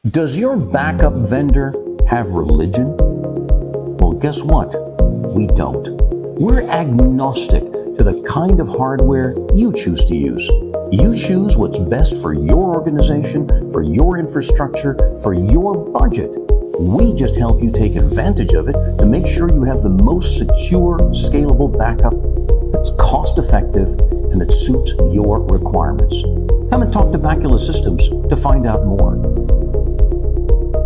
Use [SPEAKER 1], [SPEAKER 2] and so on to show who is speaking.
[SPEAKER 1] Does your backup vendor have religion? Well, guess what? We don't. We're agnostic to the kind of hardware you choose to use. You choose what's best for your organization, for your infrastructure, for your budget. We just help you take advantage of it to make sure you have the most secure, scalable backup that's cost-effective and that suits your requirements. Come and talk to Bacula Systems to find out more.